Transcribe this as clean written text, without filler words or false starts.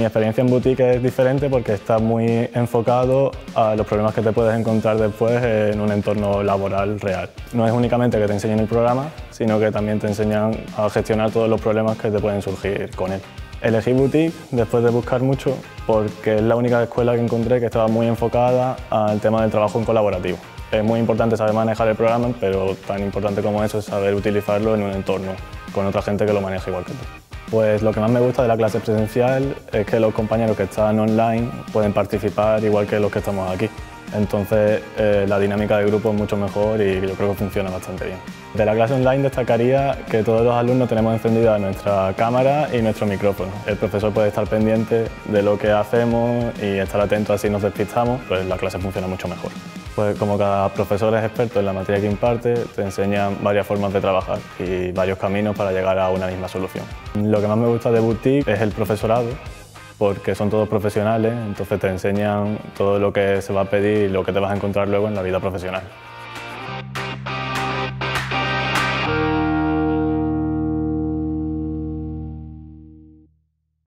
Mi experiencia en boutique es diferente porque está muy enfocado a los problemas que te puedes encontrar después en un entorno laboral real. No es únicamente que te enseñen el programa, sino que también te enseñan a gestionar todos los problemas que te pueden surgir con él. Elegí boutique después de buscar mucho porque es la única escuela que encontré que estaba muy enfocada al tema del trabajo en colaborativo. Es muy importante saber manejar el programa, pero tan importante como eso es saber utilizarlo en un entorno con otra gente que lo maneja igual que tú. Pues lo que más me gusta de la clase presencial es que los compañeros que están online pueden participar igual que los que estamos aquí. Entonces la dinámica de grupo es mucho mejor y yo creo que funciona bastante bien. De la clase online destacaría que todos los alumnos tenemos encendida nuestra cámara y nuestro micrófono. El profesor puede estar pendiente de lo que hacemos y estar atento así nos despistamos, pues la clase funciona mucho mejor. Pues como cada profesor es experto en la materia que imparte, te enseñan varias formas de trabajar y varios caminos para llegar a una misma solución. Lo que más me gusta de boutique es el profesorado, porque son todos profesionales, entonces te enseñan todo lo que se va a pedir y lo que te vas a encontrar luego en la vida profesional.